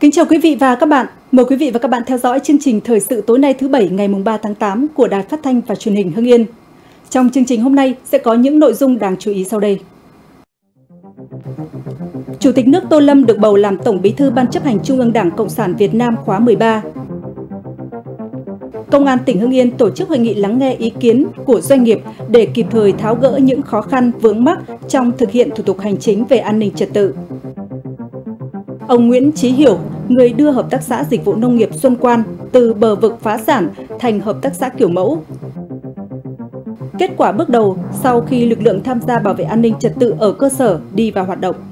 Kính chào quý vị và các bạn. Mời quý vị và các bạn theo dõi chương trình thời sự tối nay thứ Bảy ngày 3 tháng 8 của Đài Phát thanh và Truyền hình Hưng Yên. Trong chương trình hôm nay sẽ có những nội dung đáng chú ý sau đây. Chủ tịch nước Tô Lâm được bầu làm Tổng Bí thư Ban chấp hành Trung ương Đảng Cộng sản Việt Nam khóa 13. Công an tỉnh Hưng Yên tổ chức hội nghị lắng nghe ý kiến của doanh nghiệp để kịp thời tháo gỡ những khó khăn vướng mắc trong thực hiện thủ tục hành chính về an ninh trật tự. Ông Nguyễn Chí Hiểu, người đưa Hợp tác xã Dịch vụ Nông nghiệp Xuân Quan từ bờ vực phá sản thành Hợp tác xã kiểu mẫu. Kết quả bước đầu sau khi lực lượng tham gia bảo vệ an ninh trật tự ở cơ sở đi vào hoạt động.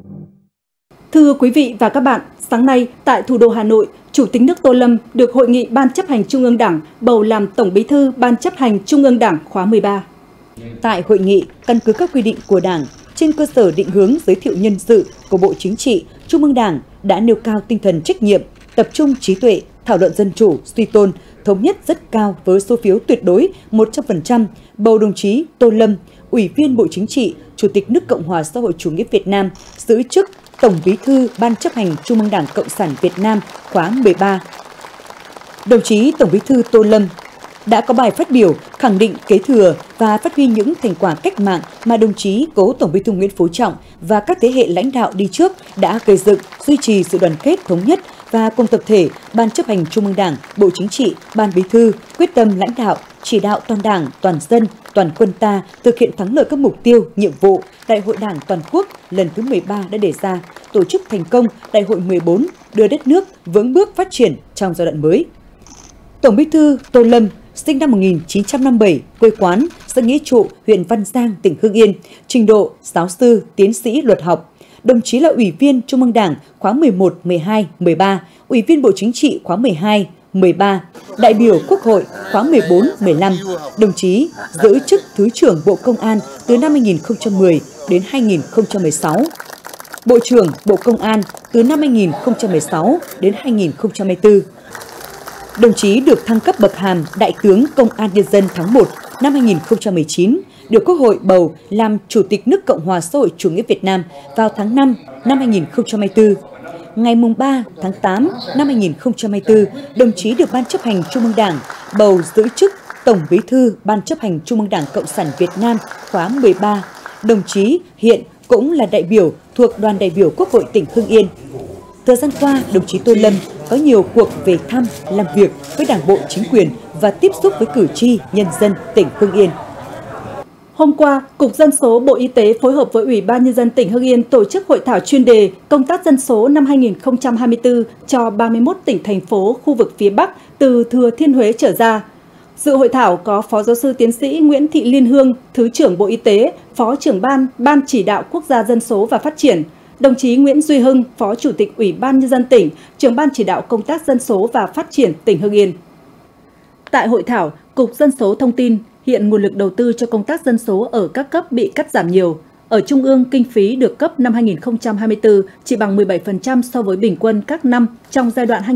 Thưa quý vị và các bạn, sáng nay tại thủ đô Hà Nội, Chủ tịch nước Tô Lâm được Hội nghị Ban chấp hành Trung ương Đảng bầu làm Tổng Bí thư Ban chấp hành Trung ương Đảng khóa 13. Tại hội nghị, căn cứ các quy định của Đảng, trên cơ sở định hướng giới thiệu nhân sự của Bộ Chính trị, Trung ương Đảng đã nêu cao tinh thần trách nhiệm, tập trung trí tuệ, thảo luận dân chủ, suy tôn, thống nhất rất cao với số phiếu tuyệt đối 100%, bầu đồng chí Tô Lâm, Ủy viên Bộ Chính trị, Chủ tịch nước Cộng hòa xã hội chủ nghĩa Việt Nam, giữ chức Tổng Bí thư Ban chấp hành Trung ương Đảng Cộng sản Việt Nam khóa 13. Đồng chí Tổng Bí thư Tô Lâm đã có bài phát biểu khẳng định kế thừa và phát huy những thành quả cách mạng mà đồng chí cố Tổng Bí thư Nguyễn Phú Trọng và các thế hệ lãnh đạo đi trước đã gây dựng, duy trì sự đoàn kết thống nhất và cùng tập thể Ban chấp hành Trung ương Đảng, Bộ Chính trị, Ban Bí thư quyết tâm lãnh đạo, chỉ đạo toàn Đảng, toàn dân, toàn quân ta thực hiện thắng lợi các mục tiêu, nhiệm vụ Đại hội Đảng toàn quốc lần thứ 13 đã đề ra, tổ chức thành công Đại hội 14, đưa đất nước vững bước phát triển trong giai đoạn mới. Tổng Bí thư Tô Lâm sinh năm 1957, quê quán xã Nghĩa Trụ, huyện Văn Giang, tỉnh Hưng Yên, trình độ giáo sư, tiến sĩ luật học. Đồng chí là Ủy viên Trung ương Đảng khóa 11, 12, 13, Ủy viên Bộ Chính trị khóa 12, 13, đại biểu Quốc hội khóa 14, 15. Đồng chí giữ chức Thứ trưởng Bộ Công an từ năm 2010 đến 2016. Bộ trưởng Bộ Công an từ năm 2016 đến 2024. Đồng chí được thăng cấp bậc hàm Đại tướng Công an Nhân dân tháng 1 năm 2019, được Quốc hội bầu làm Chủ tịch nước Cộng hòa xã hội chủ nghĩa Việt Nam vào tháng 5 năm 2024. Ngày 3 tháng 8 năm 2024, đồng chí được Ban chấp hành Trung ương Đảng bầu giữ chức Tổng Bí thư Ban chấp hành Trung ương Đảng Cộng sản Việt Nam khóa 13. Đồng chí hiện cũng là đại biểu thuộc Đoàn đại biểu Quốc hội tỉnh Hưng Yên. Thời gian qua, đồng chí Tô Lâm có nhiều cuộc về thăm, làm việc với Đảng bộ, chính quyền và tiếp xúc với cử tri, nhân dân tỉnh Hưng Yên. Hôm qua, Cục Dân số Bộ Y tế phối hợp với Ủy ban Nhân dân tỉnh Hưng Yên tổ chức hội thảo chuyên đề công tác dân số năm 2024 cho 31 tỉnh, thành phố, khu vực phía Bắc từ Thừa Thiên Huế trở ra. Dự hội thảo có Phó Giáo sư Tiến sĩ Nguyễn Thị Liên Hương, Thứ trưởng Bộ Y tế, Phó trưởng Ban Chỉ đạo Quốc gia Dân số và Phát triển, đồng chí Nguyễn Duy Hưng, Phó Chủ tịch Ủy ban Nhân dân tỉnh, trưởng Ban Chỉ đạo Công tác Dân số và Phát triển tỉnh Hưng Yên. Tại hội thảo, Cục Dân số thông tin hiện nguồn lực đầu tư cho công tác dân số ở các cấp bị cắt giảm nhiều. Ở Trung ương, kinh phí được cấp năm 2024 chỉ bằng 17% so với bình quân các năm trong giai đoạn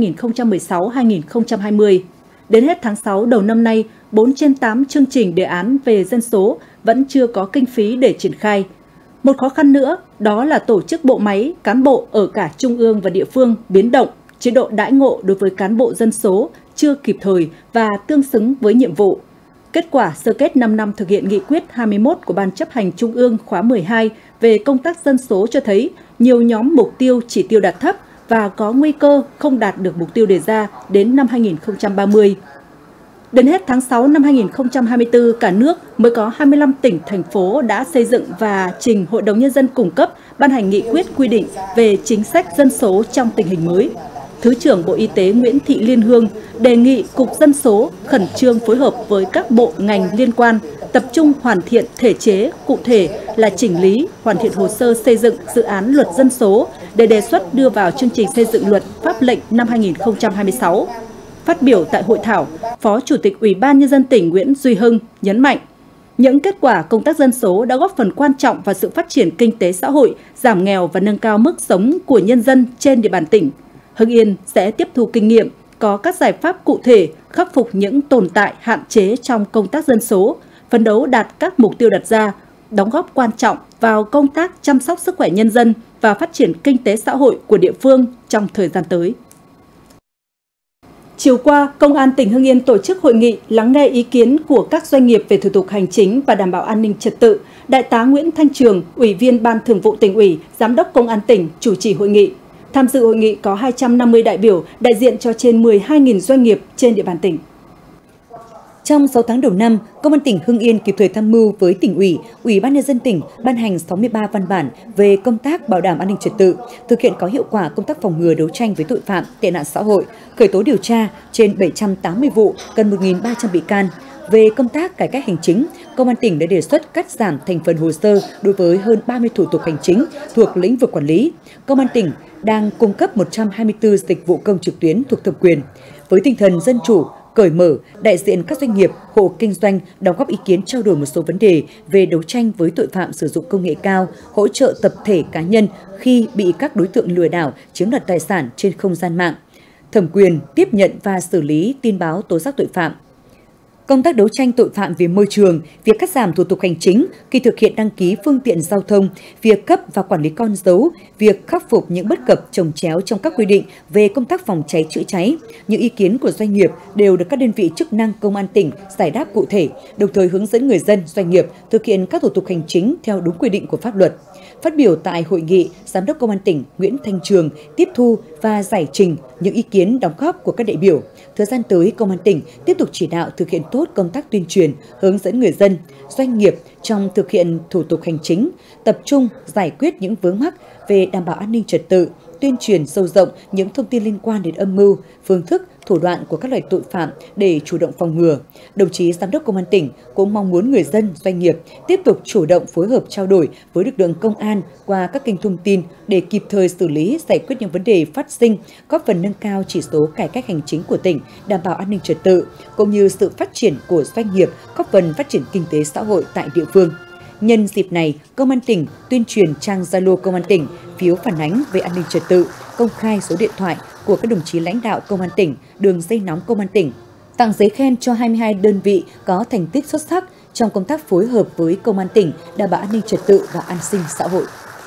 2016-2020. Đến hết tháng 6 đầu năm nay, 4 trên 8 chương trình đề án về dân số vẫn chưa có kinh phí để triển khai. Một khó khăn nữa đó là tổ chức bộ máy, cán bộ ở cả trung ương và địa phương biến động, chế độ đãi ngộ đối với cán bộ dân số chưa kịp thời và tương xứng với nhiệm vụ. Kết quả sơ kết 5 năm thực hiện nghị quyết 21 của Ban chấp hành Trung ương khóa 12 về công tác dân số cho thấy nhiều nhóm mục tiêu chỉ tiêu đạt thấp và có nguy cơ không đạt được mục tiêu đề ra đến năm 2030. Đến hết tháng 6 năm 2024, cả nước mới có 25 tỉnh, thành phố đã xây dựng và trình Hội đồng Nhân dân cung cấp ban hành nghị quyết quy định về chính sách dân số trong tình hình mới. Thứ trưởng Bộ Y tế Nguyễn Thị Liên Hương đề nghị Cục Dân số khẩn trương phối hợp với các bộ ngành liên quan, tập trung hoàn thiện thể chế cụ thể là chỉnh lý, hoàn thiện hồ sơ xây dựng dự án luật dân số để đề xuất đưa vào chương trình xây dựng luật pháp lệnh năm 2026. Phát biểu tại hội thảo, Phó Chủ tịch Ủy ban Nhân dân tỉnh Nguyễn Duy Hưng nhấn mạnh, những kết quả công tác dân số đã góp phần quan trọng vào sự phát triển kinh tế xã hội, giảm nghèo và nâng cao mức sống của nhân dân trên địa bàn tỉnh. Hưng Yên sẽ tiếp thu kinh nghiệm, có các giải pháp cụ thể khắc phục những tồn tại hạn chế trong công tác dân số, phấn đấu đạt các mục tiêu đặt ra, đóng góp quan trọng vào công tác chăm sóc sức khỏe nhân dân, và phát triển kinh tế xã hội của địa phương trong thời gian tới. Chiều qua, Công an tỉnh Hưng Yên tổ chức hội nghị lắng nghe ý kiến của các doanh nghiệp về thủ tục hành chính và đảm bảo an ninh trật tự. Đại tá Nguyễn Thanh Trường, Ủy viên Ban Thường vụ Tỉnh ủy, Giám đốc Công an tỉnh chủ trì hội nghị. Tham dự hội nghị có 250 đại biểu đại diện cho trên 12.000 doanh nghiệp trên địa bàn tỉnh. Trong 6 tháng đầu năm, Công an tỉnh Hưng Yên kịp thời tham mưu với Tỉnh ủy, Ủy ban nhân dân tỉnh ban hành 63 văn bản về công tác bảo đảm an ninh trật tự, thực hiện có hiệu quả công tác phòng ngừa đấu tranh với tội phạm, tệ nạn xã hội, khởi tố điều tra trên 780 vụ, gần 1.300 bị can. Về công tác cải cách hành chính, Công an tỉnh đã đề xuất cắt giảm thành phần hồ sơ đối với hơn 30 thủ tục hành chính thuộc lĩnh vực quản lý. Công an tỉnh đang cung cấp 124 dịch vụ công trực tuyến thuộc thẩm quyền. Với tinh thần dân chủ, cởi mở, đại diện các doanh nghiệp, hộ kinh doanh đóng góp ý kiến trao đổi một số vấn đề về đấu tranh với tội phạm sử dụng công nghệ cao, hỗ trợ tập thể cá nhân khi bị các đối tượng lừa đảo chiếm đoạt tài sản trên không gian mạng, thẩm quyền tiếp nhận và xử lý tin báo tố giác tội phạm. Công tác đấu tranh tội phạm về môi trường, việc cắt giảm thủ tục hành chính khi thực hiện đăng ký phương tiện giao thông, việc cấp và quản lý con dấu, việc khắc phục những bất cập chồng chéo trong các quy định về công tác phòng cháy chữa cháy. Những ý kiến của doanh nghiệp đều được các đơn vị chức năng Công an tỉnh giải đáp cụ thể, đồng thời hướng dẫn người dân, doanh nghiệp thực hiện các thủ tục hành chính theo đúng quy định của pháp luật. Phát biểu tại hội nghị, Giám đốc Công an tỉnh Nguyễn Thanh Trường tiếp thu và giải trình những ý kiến đóng góp của các đại biểu. Thời gian tới, Công an tỉnh tiếp tục chỉ đạo thực hiện tốt công tác tuyên truyền, hướng dẫn người dân, doanh nghiệp trong thực hiện thủ tục hành chính, tập trung giải quyết những vướng mắc về đảm bảo an ninh trật tự, tuyên truyền sâu rộng những thông tin liên quan đến âm mưu, phương thức, thủ đoạn của các loại tội phạm để chủ động phòng ngừa. Đồng chí Giám đốc Công an tỉnh cũng mong muốn người dân, doanh nghiệp tiếp tục chủ động phối hợp trao đổi với lực lượng công an qua các kênh thông tin để kịp thời xử lý, giải quyết những vấn đề phát sinh, góp phần nâng cao chỉ số cải cách hành chính của tỉnh, đảm bảo an ninh trật tự, cũng như sự phát triển của doanh nghiệp, góp phần phát triển kinh tế xã hội tại địa phương. Nhân dịp này, Công an tỉnh tuyên truyền trang Zalo Công an tỉnh, phiếu phản ánh về an ninh trật tự, công khai số điện thoại của các đồng chí lãnh đạo Công an tỉnh, đường dây nóng Công an tỉnh, tặng giấy khen cho 22 đơn vị có thành tích xuất sắc trong công tác phối hợp với Công an tỉnh đảm bảo an ninh trật tự và an sinh xã hội.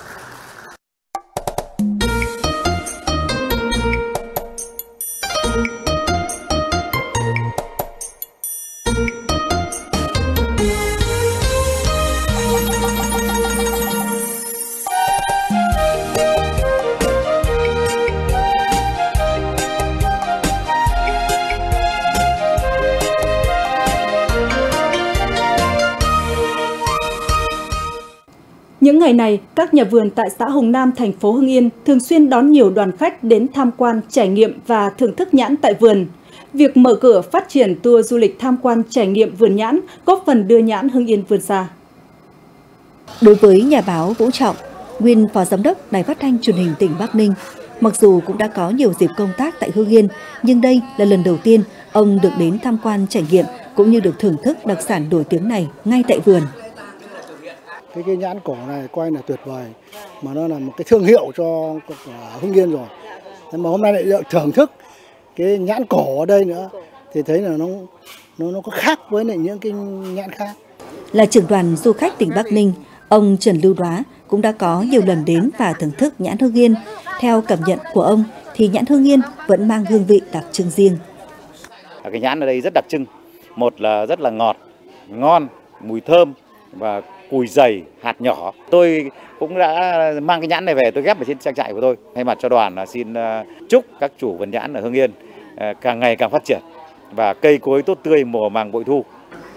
Những ngày này, các nhà vườn tại xã Hồng Nam, thành phố Hưng Yên thường xuyên đón nhiều đoàn khách đến tham quan, trải nghiệm và thưởng thức nhãn tại vườn. Việc mở cửa phát triển tour du lịch tham quan trải nghiệm vườn nhãn góp phần đưa nhãn Hưng Yên vươn xa. Đối với nhà báo Vũ Trọng, nguyên phó giám đốc Đài Phát thanh Truyền hình tỉnh Bắc Ninh, mặc dù cũng đã có nhiều dịp công tác tại Hưng Yên, nhưng đây là lần đầu tiên ông được đến tham quan trải nghiệm cũng như được thưởng thức đặc sản nổi tiếng này ngay tại vườn. Cái nhãn cổ này coi là tuyệt vời, mà nó là một cái thương hiệu cho Hưng Yên rồi. Thế mà hôm nay lại được thưởng thức cái nhãn cổ ở đây nữa thì thấy là nó có khác với lại những cái nhãn khác. Là trưởng đoàn du khách tỉnh Bắc Ninh, ông Trần Lưu Đoá cũng đã có nhiều lần đến và thưởng thức nhãn Hưng Yên. Theo cảm nhận của ông thì nhãn Hưng Yên vẫn mang hương vị đặc trưng riêng. Cái nhãn ở đây rất đặc trưng, một là rất là ngọt, ngon, mùi thơm và cùi dày, hạt nhỏ. Tôi cũng đã mang cái nhãn này về, tôi ghép ở trên trang trại của tôi. Thay mặt cho đoàn là xin chúc các chủ vườn nhãn ở Hưng Yên càng ngày càng phát triển và cây cối tốt tươi, mùa màng bội thu.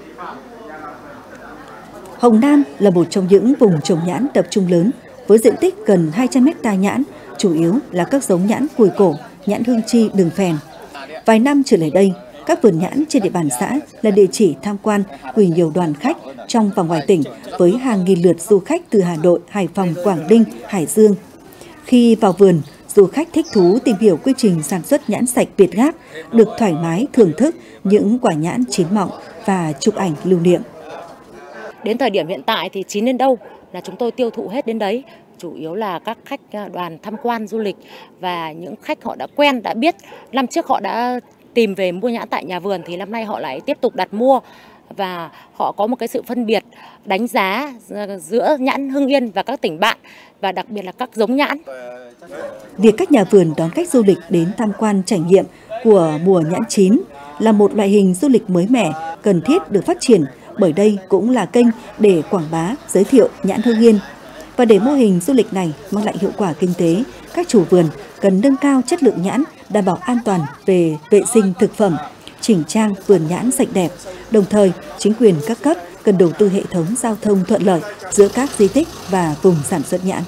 Hồng Nam là một trong những vùng trồng nhãn tập trung lớn với diện tích gần 200 ha nhãn, chủ yếu là các giống nhãn cùi cổ, nhãn hương chi, đường phèn. Vài năm trở lại đây, các vườn nhãn trên địa bàn xã là địa chỉ tham quan của nhiều đoàn khách trong và ngoài tỉnh với hàng nghìn lượt du khách từ Hà Nội, Hải Phòng, Quảng Ninh, Hải Dương. Khi vào vườn, du khách thích thú tìm hiểu quy trình sản xuất nhãn sạch Việt Gáp, được thoải mái thưởng thức những quả nhãn chín mọng và chụp ảnh lưu niệm. Đến thời điểm hiện tại thì chín đến đâu là chúng tôi tiêu thụ hết đến đấy. Chủ yếu là các khách đoàn tham quan du lịch và những khách họ đã quen, đã biết. Năm trước họ đã tìm về mua nhãn tại nhà vườn thì năm nay họ lại tiếp tục đặt mua. và họ có một cái sự phân biệt đánh giá giữa nhãn Hưng Yên và các tỉnh bạn, và đặc biệt là các giống nhãn. Việc các nhà vườn đón khách du lịch đến tham quan trải nghiệm của mùa nhãn chín là một loại hình du lịch mới mẻ, cần thiết được phát triển, bởi đây cũng là kênh để quảng bá, giới thiệu nhãn Hưng Yên. Và để mô hình du lịch này mang lại hiệu quả kinh tế, các chủ vườn cần nâng cao chất lượng nhãn, đảm bảo an toàn về vệ sinh thực phẩm, chỉnh trang vườn nhãn sạch đẹp. Đồng thời, chính quyền các cấp cần đầu tư hệ thống giao thông thuận lợi giữa các di tích và vùng sản xuất nhãn.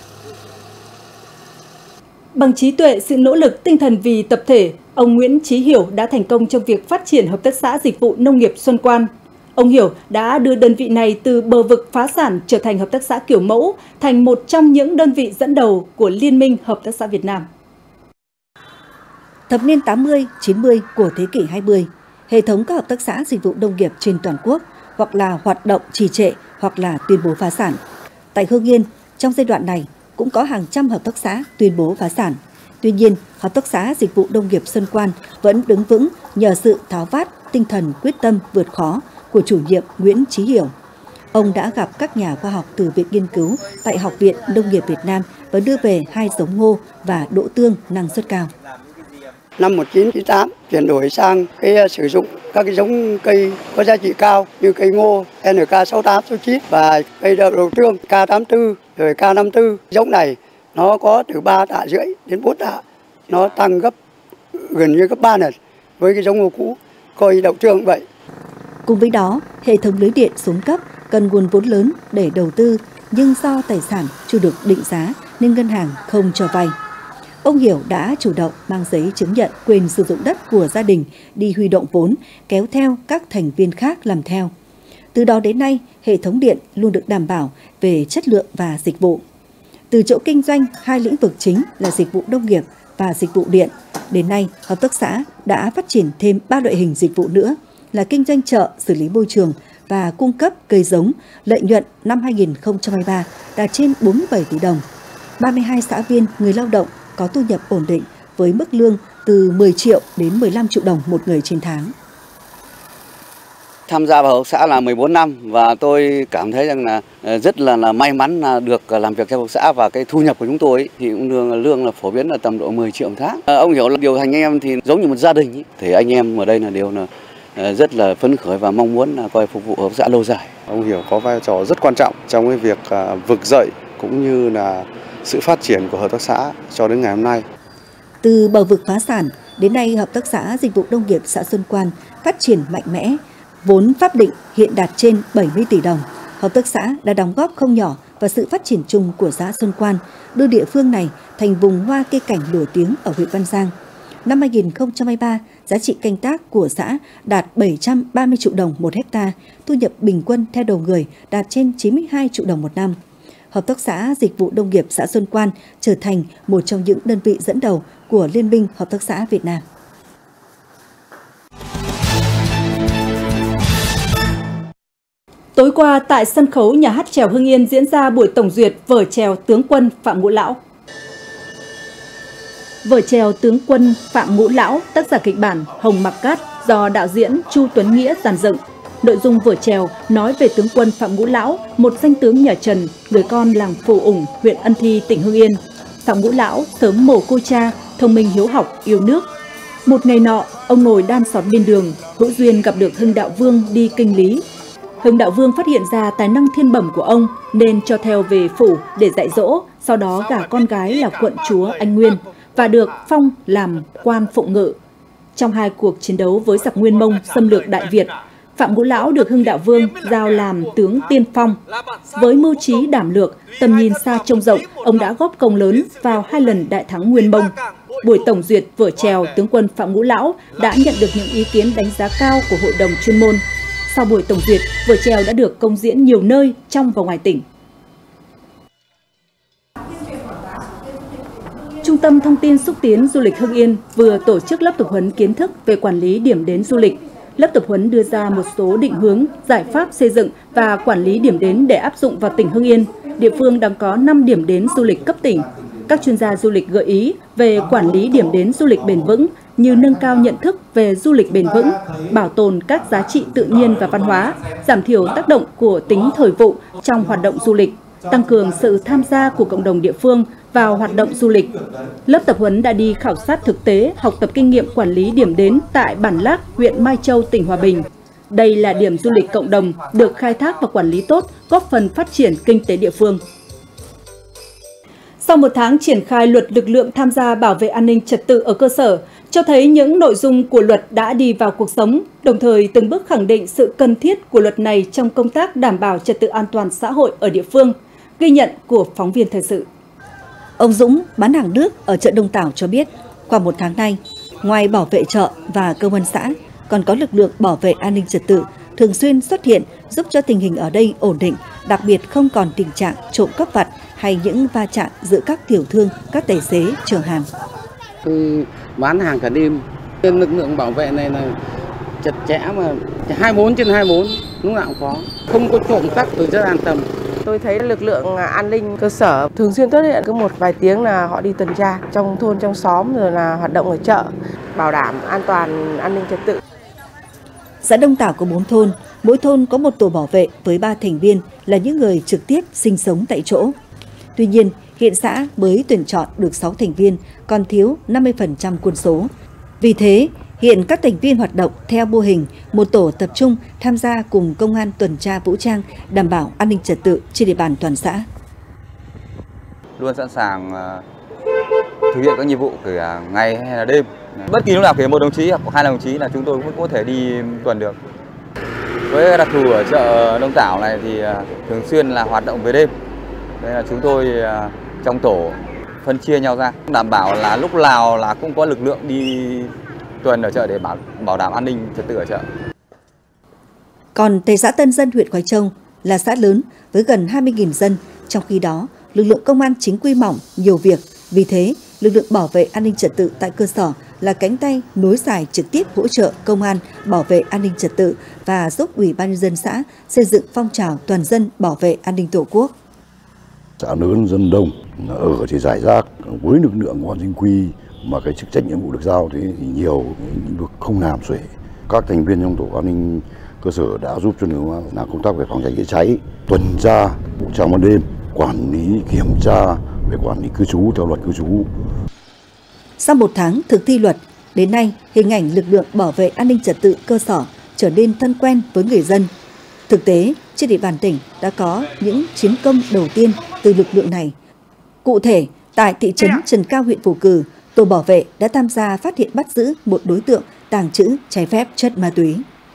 Bằng trí tuệ, sự nỗ lực, tinh thần vì tập thể, ông Nguyễn Chí Hiểu đã thành công trong việc phát triển Hợp tác xã Dịch vụ Nông nghiệp Xuân Quan. Ông Hiểu đã đưa đơn vị này từ bờ vực phá sản trở thành hợp tác xã kiểu mẫu, thành một trong những đơn vị dẫn đầu của Liên minh Hợp tác xã Việt Nam. Thập niên 80, 90 của thế kỷ 20, hệ thống các hợp tác xã dịch vụ nông nghiệp trên toàn quốc hoặc là hoạt động trì trệ hoặc là tuyên bố phá sản. Tại Hưng Yên, trong giai đoạn này cũng có hàng trăm hợp tác xã tuyên bố phá sản. Tuy nhiên, Hợp tác xã Dịch vụ Nông nghiệp Xuân Quan vẫn đứng vững nhờ sự tháo vát, tinh thần quyết tâm vượt khó của chủ nhiệm Nguyễn Chí Hiểu. Ông đã gặp các nhà khoa học từ Viện Nghiên cứu tại Học viện Nông nghiệp Việt Nam và đưa về 2 giống ngô và đỗ tương năng suất cao. Năm 1998 chuyển đổi sang sử dụng các giống cây có giá trị cao như cây ngô NK68, 69 và cây đậu tương K84 rồi K54. Giống này nó có từ 3 tạ rưỡi đến 4 tạ, nó tăng gần như gấp 3 lần với cái giống ngô cũ, coi đậu tương vậy. Cùng với đó, hệ thống lưới điện xuống cấp cần nguồn vốn lớn để đầu tư, nhưng do tài sản chưa được định giá nên ngân hàng không cho vay. Ông Hiểu đã chủ động mang giấy chứng nhận quyền sử dụng đất của gia đình đi huy động vốn, kéo theo các thành viên khác làm theo. Từ đó đến nay, hệ thống điện luôn được đảm bảo về chất lượng và dịch vụ. Từ chỗ kinh doanh 2 lĩnh vực chính là dịch vụ nông nghiệp và dịch vụ điện, đến nay hợp tác xã đã phát triển thêm 3 loại hình dịch vụ nữa là kinh doanh chợ, xử lý môi trường và cung cấp cây giống. Lợi nhuận năm 2023 đạt trên 47 tỷ đồng. 32 xã viên người lao động có thu nhập ổn định với mức lương từ 10 triệu đến 15 triệu đồng một người trên tháng. Tham gia vào hợp tác xã là 14 năm và tôi cảm thấy rằng là rất là may mắn là được làm việc trong hợp tác xã, và cái thu nhập của chúng tôi thì cũng lương là phổ biến là tầm độ 10 triệu một tháng. Ông Hiểu là điều hành anh em thì giống như một gia đình, thì anh em ở đây là đều là rất là phấn khởi và mong muốn là coi phục vụ hợp tác xã lâu dài. Ông Hiểu có vai trò rất quan trọng trong cái việc vực dậy cũng như là sự phát triển của hợp tác xã cho đến ngày hôm nay. Từ bờ vực phá sản, đến nay Hợp tác xã Dịch vụ Nông nghiệp xã Xuân Quan phát triển mạnh mẽ, vốn pháp định hiện đạt trên 70 tỷ đồng. Hợp tác xã đã đóng góp không nhỏ vào sự phát triển chung của xã Xuân Quan, đưa địa phương này thành vùng hoa cây cảnh nổi tiếng ở huyện Văn Giang. Năm 2023, giá trị canh tác của xã đạt 730 triệu đồng một hectare, thu nhập bình quân theo đầu người đạt trên 92 triệu đồng một năm. Hợp tác xã Dịch vụ Nông nghiệp xã Xuân Quan trở thành một trong những đơn vị dẫn đầu của Liên minh Hợp tác xã Việt Nam. Tối qua, tại sân khấu Nhà hát chèo Hưng Yên diễn ra buổi tổng duyệt vở chèo Tướng quân Phạm Ngũ Lão. Vở chèo Tướng quân Phạm Ngũ Lão, tác giả kịch bản Hồng Mặc Cát do đạo diễn Chu Tuấn Nghĩa dàn dựng. Nội dung vở chèo nói về tướng quân Phạm Ngũ Lão, một danh tướng nhà Trần, người con làng Phù Ủng, huyện Ân Thi, tỉnh Hưng Yên. Phạm Ngũ Lão sớm mồ côi cha, thông minh hiếu học, yêu nước. Một ngày nọ, ông ngồi đan sọt bên đường, hữu duyên gặp được Hưng Đạo Vương đi kinh lý. Hưng Đạo Vương phát hiện ra tài năng thiên bẩm của ông nên cho theo về phủ để dạy dỗ, sau đó gả con gái là quận chúa Anh Nguyên và được phong làm quan phụng ngự. Trong 2 cuộc chiến đấu với giặc Nguyên Mông xâm lược Đại Việt, Phạm Ngũ Lão được Hưng Đạo Vương giao làm tướng tiên phong. Với mưu trí đảm lược, tầm nhìn xa trông rộng, ông đã góp công lớn vào 2 lần đại thắng Nguyên Mông. Buổi tổng duyệt vở chèo Tướng quân Phạm Ngũ Lão đã nhận được những ý kiến đánh giá cao của hội đồng chuyên môn. Sau buổi tổng duyệt, vở chèo đã được công diễn nhiều nơi trong và ngoài tỉnh. Trung tâm Thông tin Xúc tiến Du lịch Hưng Yên vừa tổ chức lớp tập huấn kiến thức về quản lý điểm đến du lịch. Lớp tập huấn đưa ra một số định hướng, giải pháp xây dựng và quản lý điểm đến để áp dụng vào tỉnh Hưng Yên. Địa phương đang có 5 điểm đến du lịch cấp tỉnh. Các chuyên gia du lịch gợi ý về quản lý điểm đến du lịch bền vững như nâng cao nhận thức về du lịch bền vững, bảo tồn các giá trị tự nhiên và văn hóa, giảm thiểu tác động của tính thời vụ trong hoạt động du lịch, tăng cường sự tham gia của cộng đồng địa phương vào hoạt động du lịch. Lớp tập huấn đã đi khảo sát thực tế, học tập kinh nghiệm quản lý điểm đến tại Bản Lác, huyện Mai Châu, tỉnh Hòa Bình. Đây là điểm du lịch cộng đồng được khai thác và quản lý tốt, góp phần phát triển kinh tế địa phương. Sau một tháng triển khai luật lực lượng tham gia bảo vệ an ninh trật tự ở cơ sở, cho thấy những nội dung của luật đã đi vào cuộc sống, đồng thời từng bước khẳng định sự cần thiết của luật này trong công tác đảm bảo trật tự an toàn xã hội ở địa phương. Ghi nhận của phóng viên thời sự. Ông Dũng, bán hàng nước ở chợ Đông Tảo cho biết, qua một tháng nay, ngoài bảo vệ chợ và công an xã, còn có lực lượng bảo vệ an ninh trật tự thường xuyên xuất hiện giúp cho tình hình ở đây ổn định, đặc biệt không còn tình trạng trộm cắp vặt hay những va chạm giữa các tiểu thương, các tài xế chở hàng. Tôi bán hàng cả đêm, lực lượng bảo vệ này là chặt chẽ mà 24/24, lúc nào cũng có, không có trộm cắp, tôi rất an tâm. Tôi thấy lực lượng an ninh cơ sở thường xuyên xuất hiện, cứ một vài tiếng là họ đi tuần tra trong thôn, trong xóm, rồi là hoạt động ở chợ, bảo đảm an toàn an ninh trật tự. Xã Đông Tảo có 4 thôn, mỗi thôn có một tổ bảo vệ với 3 thành viên là những người trực tiếp sinh sống tại chỗ. Tuy nhiên, hiện xã mới tuyển chọn được 6 thành viên, còn thiếu 50% quân số. Vì thế, hiện các thành viên hoạt động theo mô hình một tổ tập trung tham gia cùng công an tuần tra vũ trang đảm bảo an ninh trật tự trên địa bàn toàn xã. Luôn sẵn sàng thực hiện các nhiệm vụ kể cả ngày hay là đêm. Bất kỳ lúc nào kể một đồng chí hoặc 2 đồng chí là chúng tôi cũng có thể đi tuần được. Với đặc thù ở chợ Đông Tảo này thì thường xuyên là hoạt động về đêm. Đây là chúng tôi trong tổ phân chia nhau ra, đảm bảo là lúc nào là cũng có lực lượng đi tuần ở chợ để bảo đảm an ninh trật tự ở chợ. Còn tại xã Tân Dân, huyện Khói Châu là xã lớn với gần 20.000 dân, trong khi đó lực lượng công an chính quy mỏng, nhiều việc. Vì thế, lực lượng bảo vệ an ninh trật tự tại cơ sở là cánh tay nối dài trực tiếp hỗ trợ công an bảo vệ an ninh trật tự và giúp Ủy ban nhân dân xã xây dựng phong trào toàn dân bảo vệ an ninh Tổ quốc. Xã lớn dân đông, ở thì giải rác với lực lượng công an chính quy mà cái chức trách nhiệm vụ được giao thì nhiều lĩnh vực không làm xuể. Các thành viên trong tổ an ninh cơ sở đã giúp cho lực lượng làm công tác về phòng cháy chữa cháy, tuần tra, vũ trang ban đêm, quản lý kiểm tra về quản lý cư trú theo luật cư trú. Sau một tháng thực thi luật, đến nay hình ảnh lực lượng bảo vệ an ninh trật tự cơ sở trở nên thân quen với người dân. Thực tế, trên địa bàn tỉnh đã có những chiến công đầu tiên từ lực lượng này. Cụ thể, tại thị trấn Trần Cao, huyện Phù Cử, tổ bảo vệ đã tham gia phát hiện bắt giữ một đối tượng tàng trữ trái phép chất ma túy.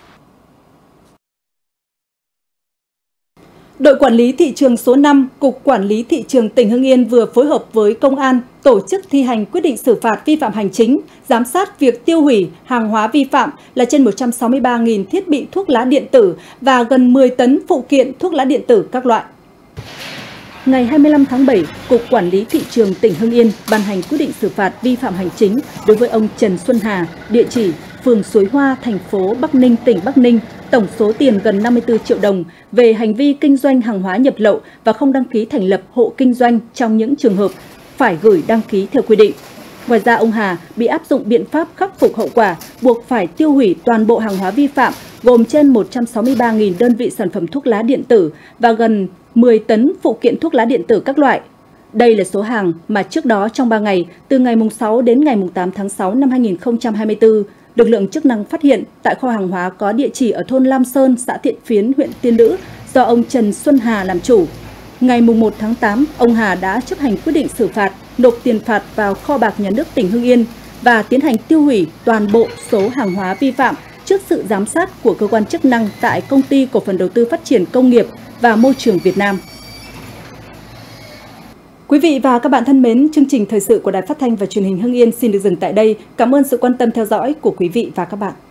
Đội quản lý thị trường số 5, Cục Quản lý Thị trường tỉnh Hưng Yên vừa phối hợp với Công an tổ chức thi hành quyết định xử phạt vi phạm hành chính, giám sát việc tiêu hủy hàng hóa vi phạm là trên 163.000 thiết bị thuốc lá điện tử và gần 10 tấn phụ kiện thuốc lá điện tử các loại. Ngày 25 tháng 7, Cục Quản lý Thị trường tỉnh Hưng Yên ban hành quyết định xử phạt vi phạm hành chính đối với ông Trần Xuân Hà, địa chỉ phường Suối Hoa, thành phố Bắc Ninh, tỉnh Bắc Ninh, tổng số tiền gần 54 triệu đồng về hành vi kinh doanh hàng hóa nhập lậu và không đăng ký thành lập hộ kinh doanh trong những trường hợp phải gửi đăng ký theo quy định. Ngoài ra, ông Hà bị áp dụng biện pháp khắc phục hậu quả, buộc phải tiêu hủy toàn bộ hàng hóa vi phạm, gồm trên 163.000 đơn vị sản phẩm thuốc lá điện tử và gần 10 tấn phụ kiện thuốc lá điện tử các loại. Đây là số hàng mà trước đó trong 3 ngày, từ ngày 6 đến ngày 8 tháng 6 năm 2024, lực lượng chức năng phát hiện tại kho hàng hóa có địa chỉ ở thôn Lam Sơn, xã Thiện Phiến, huyện Tiên Lữ, do ông Trần Xuân Hà làm chủ. Ngày 1 tháng 8, ông Hà đã chấp hành quyết định xử phạt, nộp tiền phạt vào kho bạc nhà nước tỉnh Hưng Yên và tiến hành tiêu hủy toàn bộ số hàng hóa vi phạm trước sự giám sát của cơ quan chức năng tại Công ty Cổ phần Đầu tư Phát triển Công nghiệp và Môi trường Việt Nam. Quý vị và các bạn thân mến, chương trình thời sự của Đài Phát thanh và Truyền hình Hưng Yên xin được dừng tại đây. Cảm ơn sự quan tâm theo dõi của quý vị và các bạn.